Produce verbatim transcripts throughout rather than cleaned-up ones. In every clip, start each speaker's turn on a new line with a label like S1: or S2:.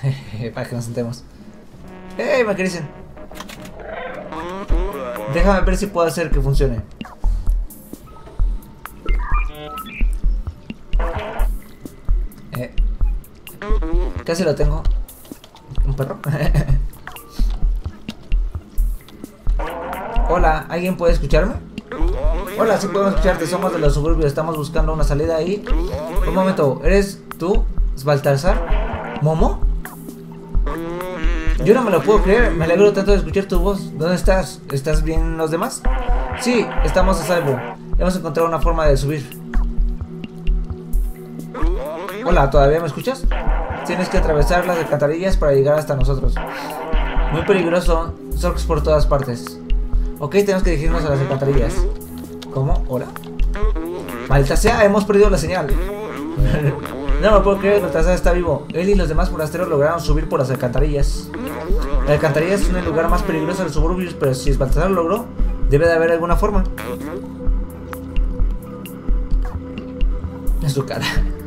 S1: Para que nos sentemos. ¡Ey! Me acarician. Déjame ver si puedo hacer que funcione. Eh. Casi lo tengo. ¿Un perro? Hola, ¿alguien puede escucharme? Hola, sí podemos escucharte, somos de los suburbios, estamos buscando una salida ahí. Un momento, ¿eres tú, Baltasar? ¿Momo? Yo no me lo puedo creer, me alegro tanto de escuchar tu voz. ¿Dónde estás? ¿Estás bien los demás? Sí, estamos a salvo. Hemos encontrado una forma de subir. Hola, ¿todavía me escuchas? Tienes que atravesar las alcantarillas para llegar hasta nosotros. Muy peligroso, Zorks por todas partes. Ok, tenemos que dirigirnos a las alcantarillas. ¿Cómo? ¿Hola? Maldita sea, hemos perdido la señal. No me puedo creer, Baltasar está vivo. Él y los demás forasteros lograron subir por las alcantarillas. La alcantarilla es el lugar más peligroso de los suburbios, pero si Baltasar lo logró, debe de haber alguna forma. Es su cara.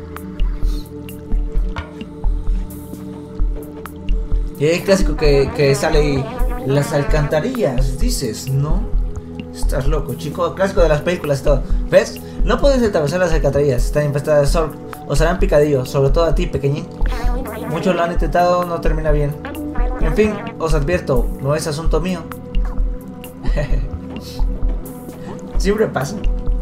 S1: Y hay clásico que, que sale y... Las alcantarillas, dices, ¿no? Estás loco, chico. Clásico de las películas y todo. ¿Ves? No puedes atravesar las alcantarillas. Están infestadas de Zork. Os harán picadillo, sobre todo a ti, pequeñín. Muchos lo han intentado, no termina bien. En fin, os advierto, no es asunto mío. Siempre pasa.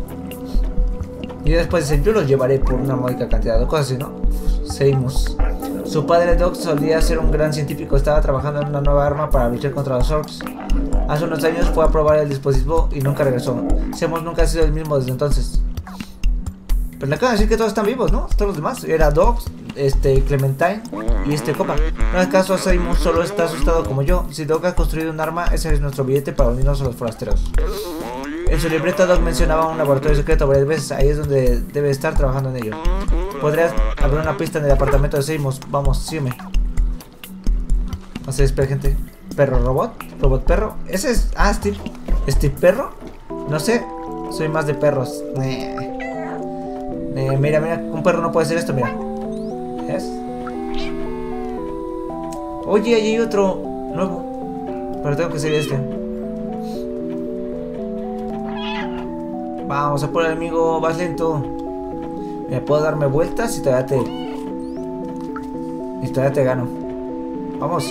S1: Y después dicen, yo los llevaré por una módica cantidad de cosas, ¿no? Seguimos. Su padre Doc solía ser un gran científico, estaba trabajando en una nueva arma para luchar contra los Zorks. Hace unos años fue a probar el dispositivo y nunca regresó. Seamus nunca ha sido el mismo desde entonces. Pero le acabo de decir que todos están vivos, ¿no? Todos los demás. Era Doc, este, Clementine y este Copa. No es caso, Seamus solo está asustado como yo. Si Doc ha construido un arma, ese es nuestro billete para unirnos a los forasteros. En su libreta Doc mencionaba un laboratorio secreto varias veces. Ahí es donde debe estar trabajando en ello. Podrías abrir una pista en el apartamento de Seamus. Vamos, sígueme. No sé, espera, gente. Perro robot, robot perro. Ese es... Ah, Steve. Steve perro. No sé, soy más de perros. Eh, eh, Mira, mira, un perro no puede hacer esto, mira. ¿Ves? Oye, ahí hay otro nuevo. Pero tengo que seguir este. Vamos a por el amigo, vas lento. Me puedo darme vueltas y todavía te... Y todavía te gano. Vamos.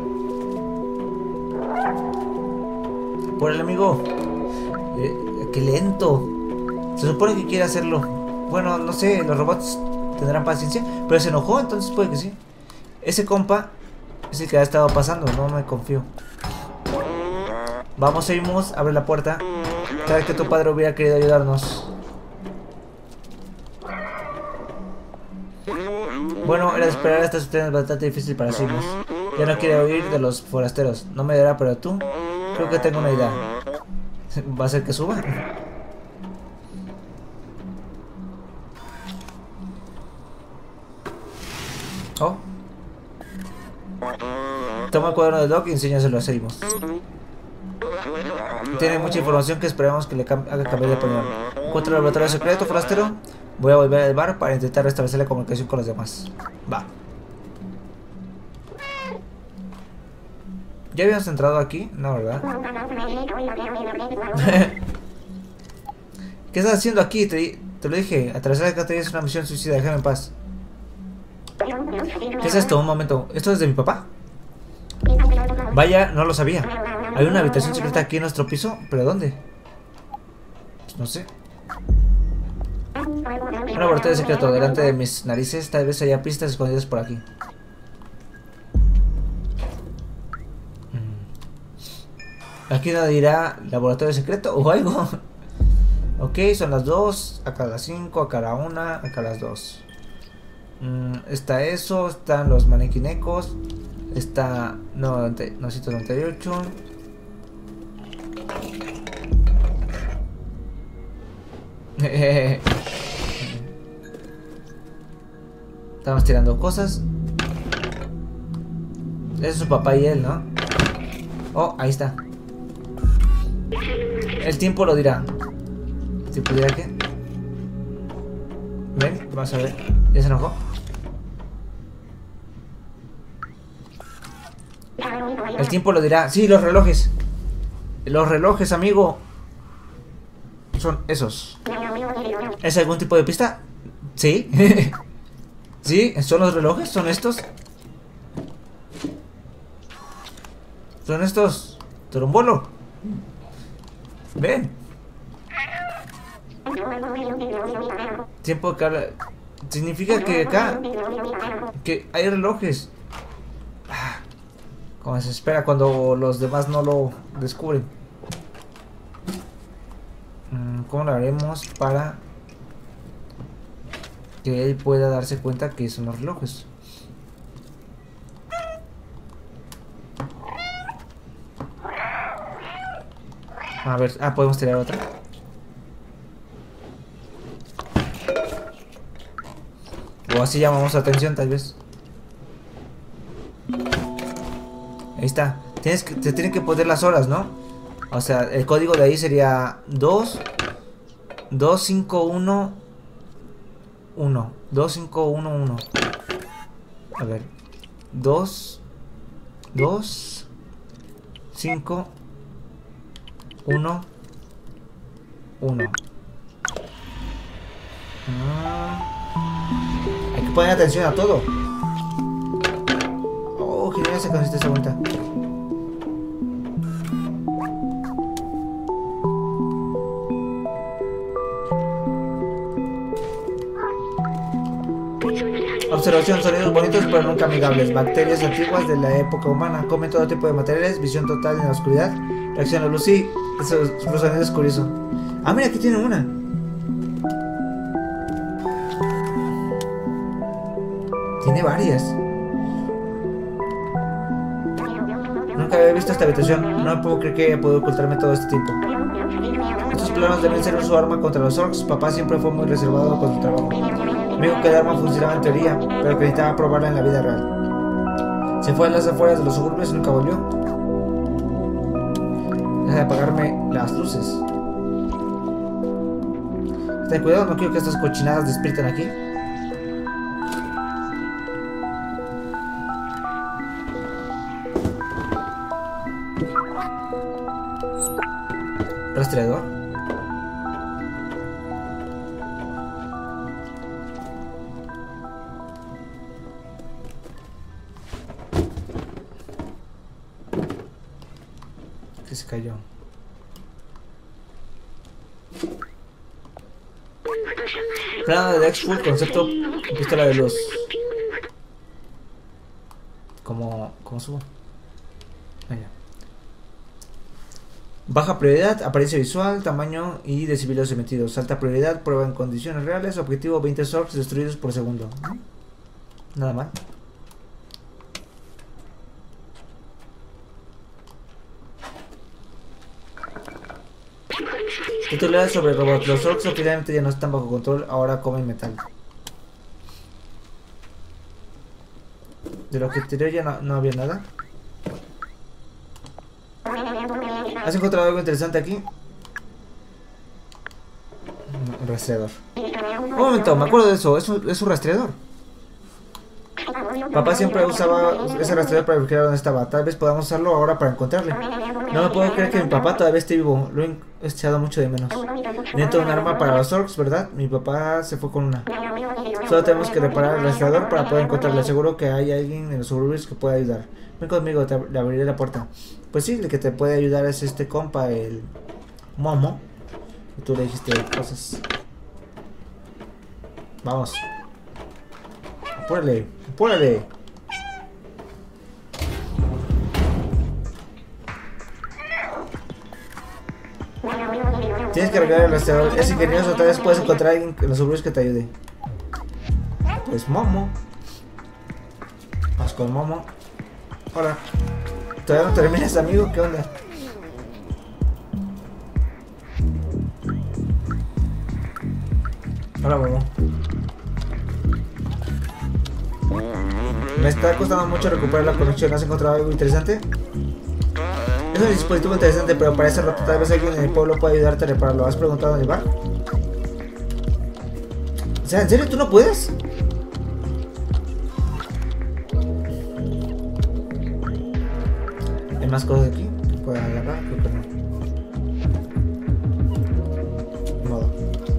S1: Por el amigo. Eh, ¡Qué lento! Se supone que quiere hacerlo. Bueno, no sé, los robots tendrán paciencia. Pero se enojó, entonces puede que sí. Ese compa es el que ha estado pasando, no me confío. Vamos, seguimos, abre la puerta. Cada vez que tu padre hubiera querido ayudarnos. Bueno, era de esperar, esta situación es bastante difícil para Seamus. Ya no quiere oír de los forasteros. No me dirá, pero tú, creo que tengo una idea. ¿Va a ser que suba? Oh. Toma el cuaderno de Doc y enséñaselo a Seamus. Tiene mucha información que esperamos que le haga cambiar de opinión. Encuentra el laboratorio secreto, forastero. Voy a volver al bar para intentar restablecer la comunicación con los demás. Va. ¿Ya habíamos entrado aquí? No, ¿verdad? ¿Qué estás haciendo aquí? Te, te lo dije. Atravesar la alcantarilla es una misión suicida. Déjame en paz. ¿Qué es esto? Un momento. ¿Esto es de mi papá? Vaya, no lo sabía. ¿Hay una habitación secreta aquí en nuestro piso? ¿Pero dónde? Pues no sé. Un laboratorio secreto delante de mis narices. Tal vez haya pistas escondidas por aquí. Aquí nos dirá laboratorio secreto o algo. Ok, son las dos. Acá las cinco, acá la una, acá las dos. Mm, está eso, están los manequinecos. Está novecientos noventa y ocho. Estamos tirando cosas. Ese es su papá y él, ¿no? Oh, ahí está. El tiempo lo dirá. ¿El tiempo dirá qué? Ven, vamos a ver. ¿Ya se enojó? El tiempo lo dirá. Sí, los relojes. Los relojes, amigo. Son esos. ¿Es algún tipo de pista? Sí. Sí, son los relojes, son estos. Son estos. Torombolo. Ven. Tiempo que habla. Significa que acá que hay relojes. Ah, como se espera cuando los demás no lo descubren. ¿Cómo lo haremos para que él pueda darse cuenta que son los relojes? A ver, ah, podemos tirar otra. O así llamamos la atención, tal vez. Ahí está. Tienes que, te tienen que poner las horas, ¿no? O sea, el código de ahí sería dos, dos, cinco, uno, uno. dos, cinco, uno, uno. A ver. dos, dos, cinco, uno, uno. Ah, hay que poner atención a todo. Oh, genial se consiste esa vuelta. Observación, sonidos bonitos pero nunca amigables. Bacterias antiguas de la época humana. Comen todo tipo de materiales. Visión total en la oscuridad. Reacción a luz. Sí, eso es un sonido es curioso. Ah, mira, aquí tiene una. Tiene varias. Nunca había visto esta habitación. No puedo creer que haya podido ocultarme todo este tiempo. Estos planos deben ser su arma contra los orcs. Papá siempre fue muy reservado con su trabajo. Me dijo que el arma funcionaba en teoría, pero que necesitaba probarla en la vida real. Se fue a las afueras de los suburbios y nunca volvió. Deja de apagarme las luces. Ten cuidado, no quiero que estas cochinadas despierten aquí. Rastreador. Que se cayó. Plano de Dex Full, concepto pistola de luz. ¿Cómo, cómo subo? Allá. Baja prioridad, apariencia visual, tamaño y decibeles emitidos. Alta prioridad, prueba en condiciones reales. Objetivo veinte orcs destruidos por segundo. Nada mal. Titular sobre robots. Los orcs oficialmente ya no están bajo control, ahora comen metal. De lo que tiré ya no, no había nada. ¿Has encontrado algo interesante aquí? Un rastreador. Un momento, me acuerdo de eso, es un, es un rastreador. Papá siempre usaba ese rastreador para vigilar dónde estaba. Tal vez podamos usarlo ahora para encontrarle. No me puedo creer que mi papá todavía esté vivo. Lo he echado mucho de menos. Necesito un arma para los orcs, ¿verdad? Mi papá se fue con una. Solo tenemos que reparar el rastreador para poder encontrarle. Seguro que hay alguien en los suburbios que pueda ayudar. Ven conmigo, te le abriré la puerta. Pues sí, el que te puede ayudar es este compa, el Momo. Y tú le dijiste cosas. Vamos. Apúrale, apúrale. Tienes que arreglar el rastreador. Es ingenioso, tal vez puedes encontrar a alguien en los suburbios que te ayude. Pues Momo. Vas con Momo. Hola. ¿Todavía no terminas, amigo? ¿Qué onda? Hola, Momo. Me está costando mucho recuperar la conexión. ¿Has encontrado algo interesante? Es un dispositivo interesante, pero parece roto. Tal vez alguien en el pueblo pueda ayudarte a repararlo. ¿Has preguntado en el bar? O sea, ¿en serio tú no puedes? más cosas aquí que pueda agarrar, creo que no. Modo.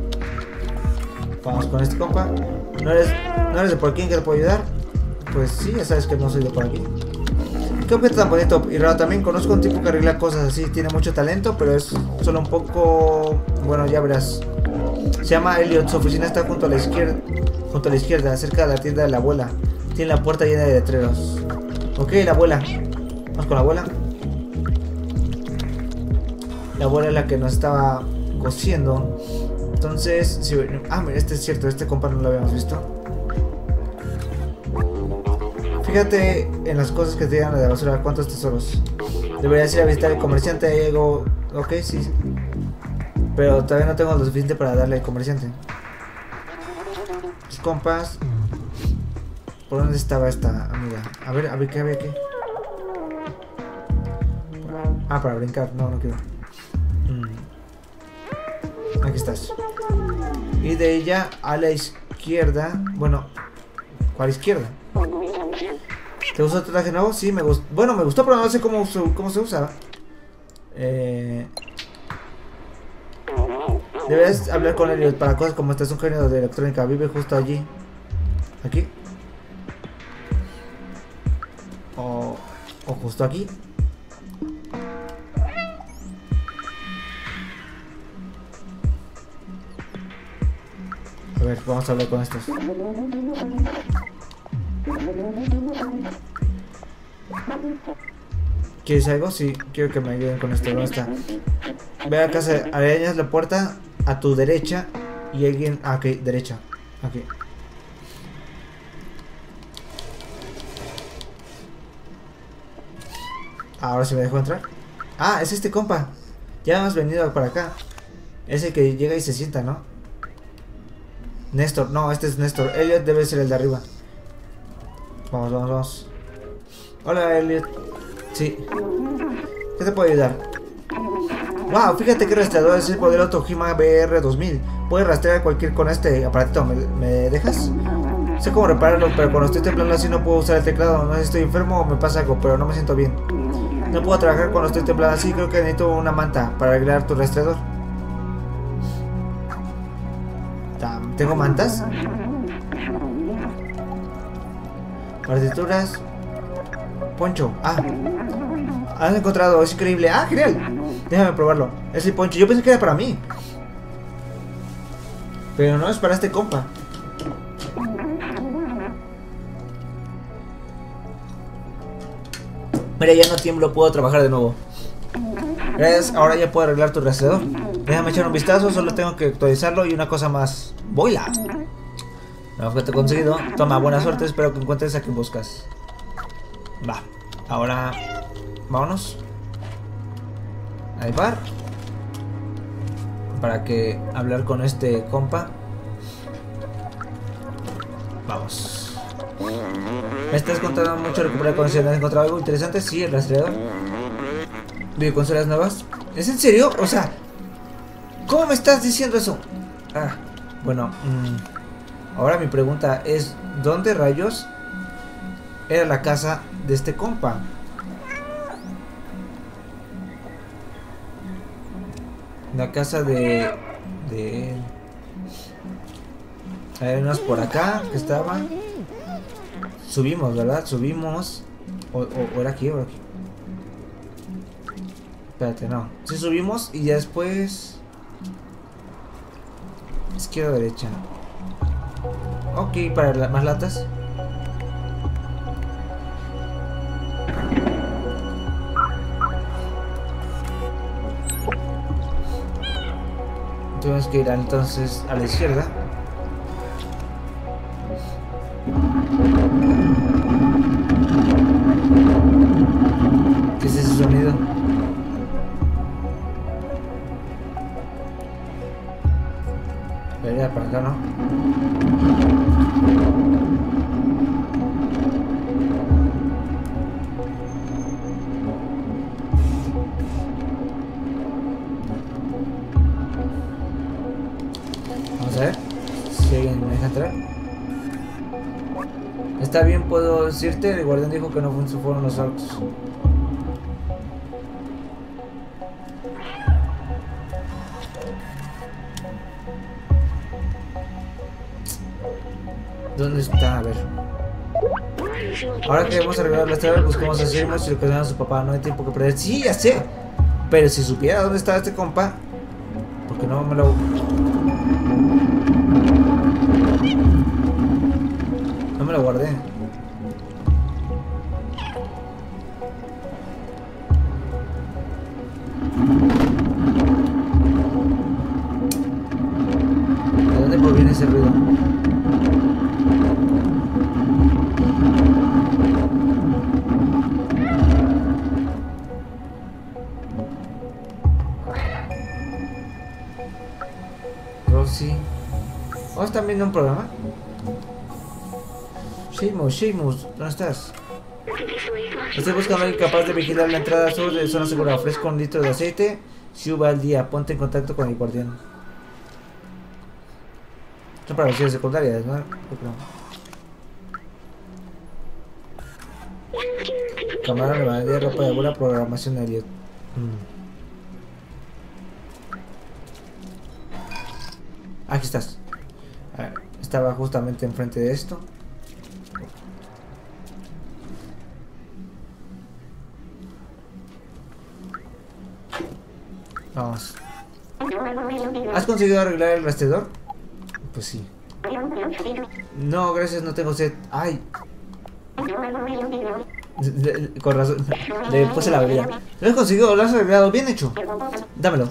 S1: Vamos con este compa. ¿No eres, no eres de por aquí en que te puedo ayudar? Pues sí, ya sabes que no soy de por aquí. ¿Qué objeto tan bonito y raro? También conozco un tipo que arregla cosas así. Tiene mucho talento, pero es solo un poco... Bueno, ya verás. Se llama Elliot. Su oficina está junto a la izquierda, junto a la izquierda, cerca de la tienda de la abuela. Tiene la puerta llena de letreros. Ok, la abuela. Vamos con la abuela. La abuela es la que nos estaba cosiendo. Entonces, si... ah, mira, este es cierto. Este compa no lo habíamos visto. Fíjate en las cosas que te llegan de la basura. ¿Cuántos tesoros? Deberías ir a visitar el comerciante. Ahí algo... Ok, sí. Pero todavía no tengo lo suficiente para darle al comerciante. Los compas. ¿Por dónde estaba esta amiga? A ver, a ver, ¿qué había aquí? Ah, para brincar. No, no quiero. Mm. Aquí estás. Y de ella a la izquierda. Bueno, ¿cuál izquierda? ¿Te gustó tu traje nuevo? Sí, me gustó. Bueno, me gustó, pero no sé cómo, cómo se usa. Eh... Debes hablar con Elliot para cosas como esta. Es un genio de electrónica. Vive justo allí. Aquí. O, o justo aquí. A ver, vamos a hablar con estos. ¿Quieres algo? Sí, quiero que me ayuden con esto. ¿Dónde está? Ve a casa, arañas la puerta a tu derecha y alguien... Ah, ok, derecha. Aquí. Ahora sí me dejó entrar. Ah, es este compa. Ya hemos venido para acá. Es el que llega y se sienta, ¿no? Néstor, no, este es Néstor. Elliot debe ser el de arriba. Vamos, vamos, vamos. Hola, Elliot. Sí. ¿Qué te puedo ayudar? Wow, fíjate que rastreador es el modelo Tojima B R dos mil. Puedes rastrear cualquier con este aparatito. ¿Me, me dejas? Sé cómo repararlo, pero cuando estoy temblando así no puedo usar el teclado. No sé si estoy enfermo o me pasa algo, pero no me siento bien. No puedo trabajar cuando estoy temblando así. Creo que necesito una manta para arreglar tu rastreador. ¿Tengo mantas? Partituras. Poncho. Ah. Has encontrado. Es increíble. Ah, genial. Déjame probarlo. Es el poncho. Yo pensé que era para mí. Pero no es para este compa. Mira, ya no tiemblo. Puedo trabajar de nuevo. Gracias. Ahora ya puedo arreglar tu rastreador. Déjame echar un vistazo. Solo tengo que actualizarlo y una cosa más. ¡Boila! No fue conseguido. Toma, buena suerte. Espero que encuentres a quien buscas. Va. Ahora... vámonos. Al bar. Para que hablar con este compa. Vamos. ¿Me estás contando mucho recuperar conocimiento? ¿Has encontrado algo interesante? Sí, el rastreador. ¿Videoconsolas nuevas? ¿Es en serio? O sea... ¿cómo me estás diciendo eso? Ah, bueno, mmm, ahora mi pregunta es, ¿dónde rayos era la casa de este compa? La casa de... de... hay unos por acá que estaban. Subimos, ¿verdad? Subimos. O, o, o era aquí, o era aquí. Espérate, no. Sí subimos y ya después... izquierda o derecha. Ok, para la, más latas. Tenemos que ir entonces a la izquierda. ¿Qué es ese sonido? Vería para acá, ¿no? Vamos a ver si alguien me deja entrar. Está bien, puedo decirte. El guardián dijo que no fueron los autos. ¿Dónde está? A ver. Ahora que debemos arreglar las tablas, buscamos a Seamus y recordamos a su papá. No hay tiempo que perder. Sí, ya sé. Pero si supiera dónde está este compa, porque no me lo... No me lo guardé. ¿De dónde proviene ese ruido? Rosy. ¿Oh, están viendo un programa? Seamus, Seamus, ¿dónde estás? Estoy buscando a alguien capaz de vigilar la entrada sur de zona segura. Ofrezco un litro de aceite. Si va al día, ponte en contacto con el guardián. Son para versiones secundarias, ¿no? Cámara de ropa de bola, programación de Elliot. Mm. Aquí estás. A ver, estaba justamente enfrente de esto. Vamos. ¿Has conseguido arreglar el rastreador? Pues sí. No, gracias, no tengo sed. Ay. Con razón. Le puse la bebida. Lo has conseguido, lo has arreglado. Bien hecho. Dámelo.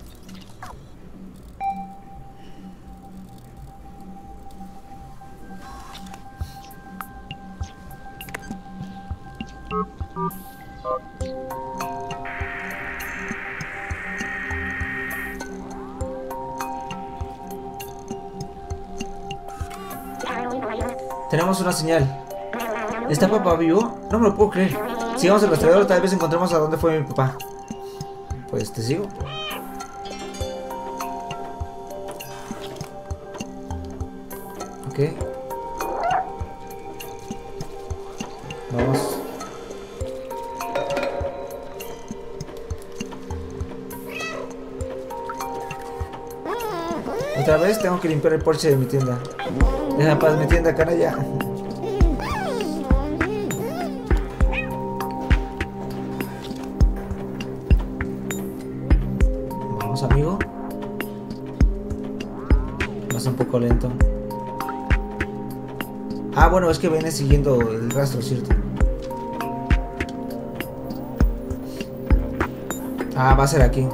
S1: Tenemos una señal. ¿Está papá vivo? No me lo puedo creer. Sigamos el rastreador, tal vez encontremos a dónde fue mi papá. Pues te sigo. Ok. Vamos. Otra vez tengo que limpiar el porche de mi tienda. Deja en paz mi tienda, canalla. Vamos, amigo. Vas un poco lento. Ah, bueno, es que viene siguiendo el rastro, ¿cierto? Ah, va a ser aquí.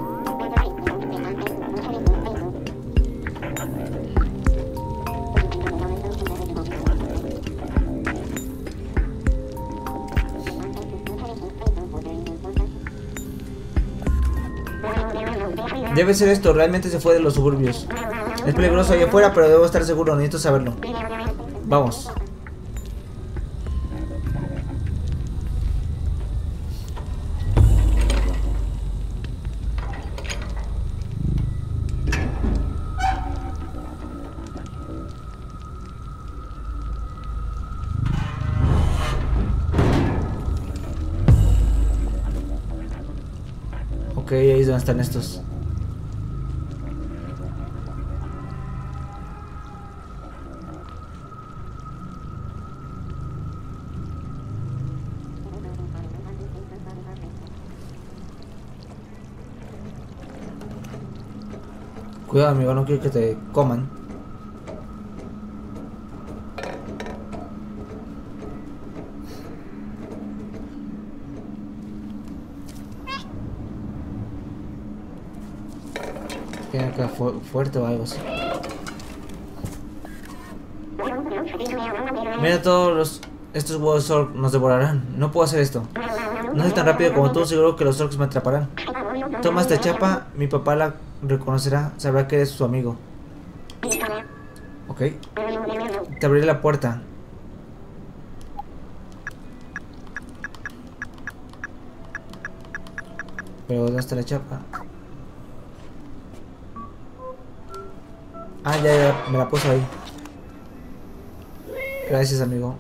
S1: Debe ser esto, realmente se fue de los suburbios. Es peligroso allá afuera, pero debo estar seguro, necesito saberlo. Vamos. Ok, ahí es donde están estos. Cuidado, amigo, no quiero que te coman. Tiene acá fu fuerte o algo así. Mira, todos los estos huevos orc nos devorarán. No puedo hacer esto. No soy tan rápido como tú, seguro que los orcs me atraparán. Toma esta chapa, mi papá la reconocerá, sabrá que eres su amigo. Ok. Te abriré la puerta. Pero ¿dónde está la chapa? Ah, ya, ya, me la puse ahí. Gracias, amigo.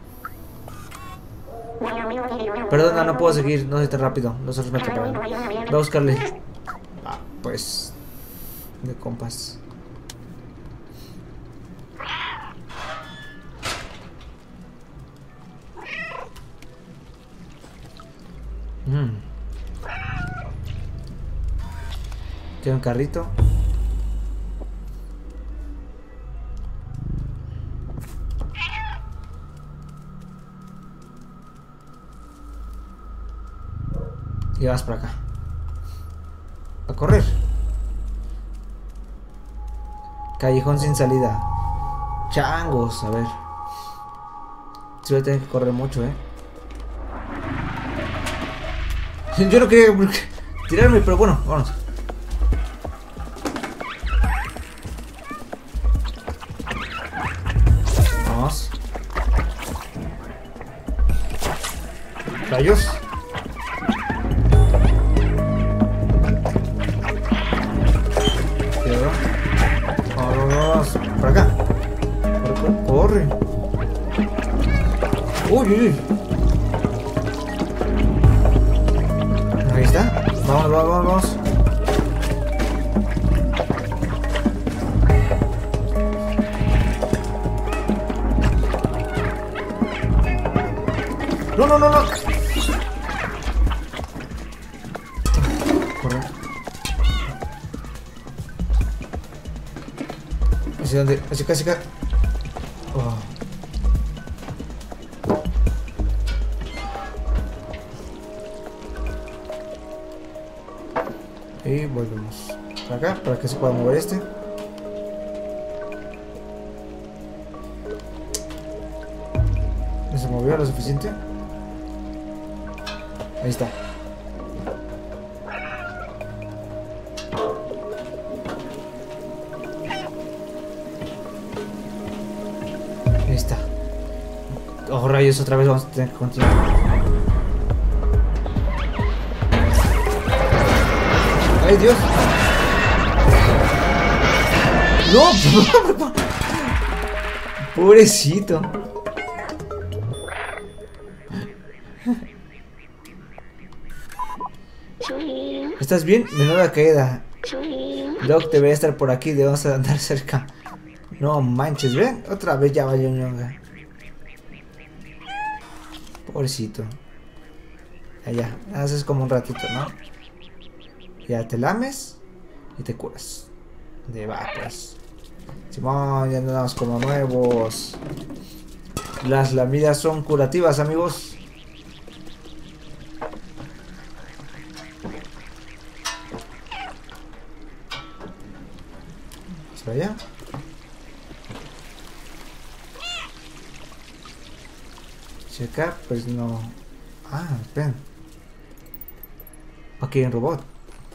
S1: Perdona, no puedo seguir, no soy tan rápido. Los otros me atraparán. Voy a buscarle. Ah, pues... de compas. Tiene un carrito. Y vas para acá. A correr. Callejón sin salida. Changos, a ver. Si voy a tener que correr mucho, eh. Yo no quería tirarme, pero bueno, vamos. Vamos. Rayos. Vamos, para acá. Corre, corre. Uy, uy, uy. Ahí está. Vamos, vamos, vamos. No, no, no, no. Corre. ¿Hacia dónde? Hacia acá, hacia acá. Oh. Y volvemos para acá para que se pueda mover este. ¿No se movió lo suficiente? Ahí está. Ahí está. Oh, rayos, otra vez vamos a tener que continuar. ¡Ay, Dios! ¡No! Pobrecito. ¿Estás bien? Menuda caída. Doc debería estar por aquí, debemos andar cerca. No manches, ¿ven? Otra vez ya valió ñonga. Pobrecito. Allá, haces como un ratito, ¿no? Ya te lames y te curas. De va, pues. Simón, ya andamos como nuevos. Las lamidas son curativas, amigos. ¿Se vaya? Si acá, pues no. Ah, esperen. Aquí hay un robot.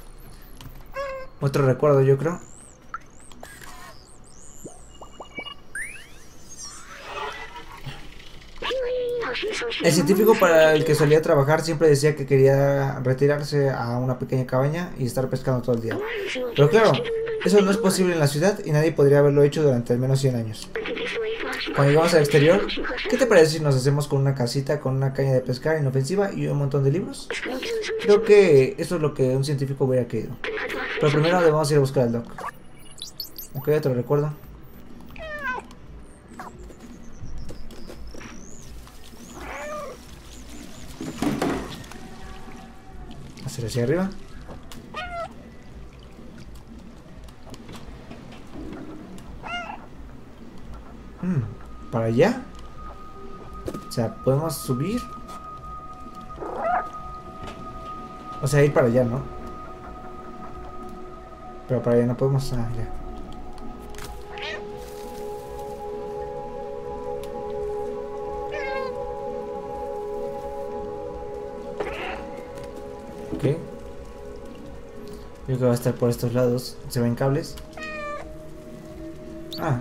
S1: Otro recuerdo, yo creo. El científico para el que solía trabajar siempre decía que quería retirarse a una pequeña cabaña y estar pescando todo el día. Pero claro, eso no es posible en la ciudad y nadie podría haberlo hecho durante al menos cien años. Cuando llegamos al exterior, ¿qué te parece si nos hacemos con una casita, con una caña de pescar inofensiva y un montón de libros? Creo que eso es lo que un científico hubiera querido. Pero primero debemos ir a buscar al Doc. Ok, te lo recuerdo. Hacer hacia arriba. Hmm, ¿para allá? O sea, ¿podemos subir? O sea, ir para allá, ¿no? Pero para allá no podemos... Ah, ya. Ok. Yo creo que va a estar por estos lados. ¿Se ven cables? Ah.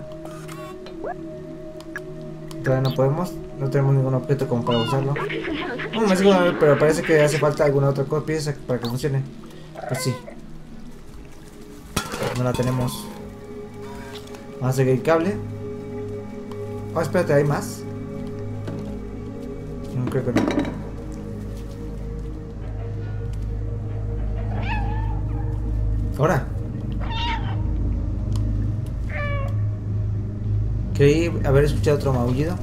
S1: Todavía no podemos. No tenemos ningún objeto como para usarlo. No, me sigo, pero parece que hace falta alguna otra pieza para que funcione. Pues sí. No la tenemos. Vamos a seguir el cable. Oh, espérate, ¿hay más? No creo que no. Ahora. Creí haber escuchado otro maullido.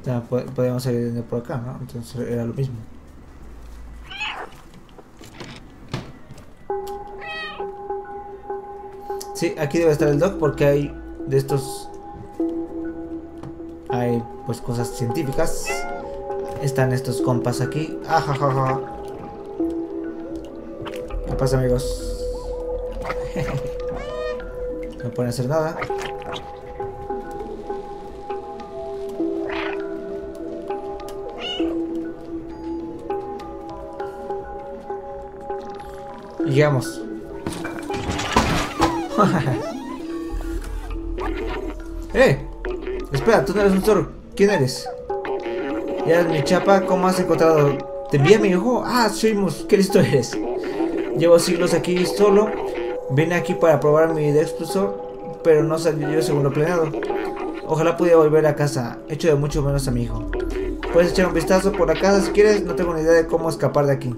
S1: Ya, podemos salir por acá, ¿no? Entonces era lo mismo. Sí, aquí debe estar el dock porque hay de estos... Hay pues cosas científicas. Están estos compas aquí. Ajajaja. ¿Qué pasa, amigos? No pueden hacer nada. Y llegamos. ¡Eh! Espera, tú no eres un zorro. ¿Quién eres? Ya eres mi chapa. ¿Cómo has encontrado? ¿Te envié a mi hijo? Ah, Seamus, qué listo eres. Llevo siglos aquí solo. Vine aquí para probar mi Dexplosor, pero no salió según lo planeado. Ojalá pudiera volver a casa. Echo de mucho menos a mi hijo. Puedes echar un vistazo por la casa si quieres. No tengo ni idea de cómo escapar de aquí.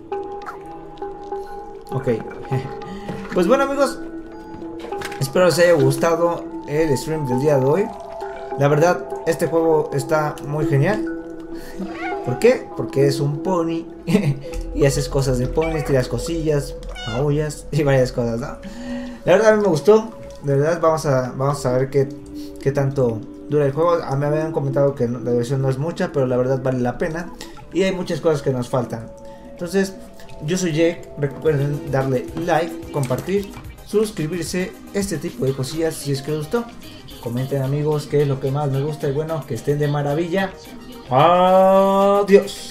S1: Ok. Pues bueno, amigos, espero les haya gustado el stream del día de hoy. La verdad, este juego está muy genial. ¿Por qué? Porque es un pony y haces cosas de pony, tiras cosillas, maullas y varias cosas, ¿no? La verdad a mí me gustó. De verdad vamos a, vamos a ver qué, qué tanto dura el juego. A mí me habían comentado que no, la versión no es mucha, pero la verdad vale la pena. Y hay muchas cosas que nos faltan. Entonces, yo soy Jake. Recuerden darle like, compartir, suscribirse, este tipo de cosillas si es que les gustó. Comenten, amigos, qué es lo que más me gusta y bueno, que estén de maravilla. Adiós.